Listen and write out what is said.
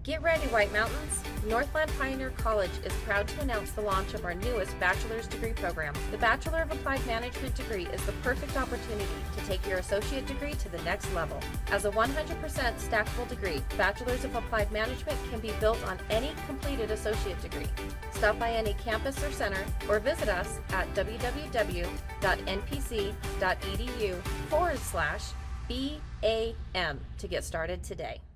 Get ready, White Mountains! Northland Pioneer College is proud to announce the launch of our newest bachelor's degree program. The Bachelor of Applied Management degree is the perfect opportunity to take your associate degree to the next level. As a 100% stackable degree, Bachelor's of Applied Management can be built on any completed associate degree. Stop by any campus or center or visit us at www.npc.edu/BAM to get started today.